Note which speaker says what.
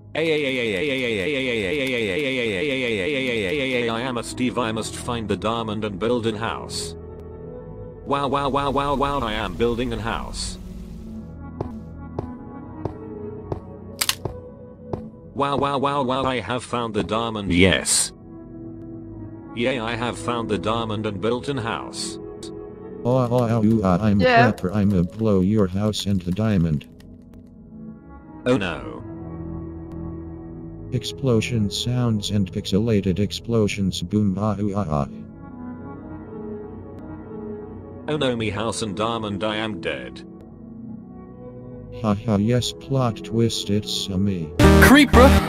Speaker 1: I am a Steve. I must find the diamond and build an house. Wow, wow, wow, wow, wow, I am building an house. Wow, wow, wow, wow, I have found the diamond. Yes. Yay, I have found the diamond and built an house.
Speaker 2: I'm
Speaker 3: Yeah.
Speaker 2: Clapper. I'm a blow your house and the diamond.
Speaker 1: Oh no.
Speaker 2: Explosion sounds and pixelated explosions. Boom ah ooh ah ah.
Speaker 1: Oh no, me house and diamond, I am dead.
Speaker 2: Haha, yes, plot twist, it's me.
Speaker 4: Creeper!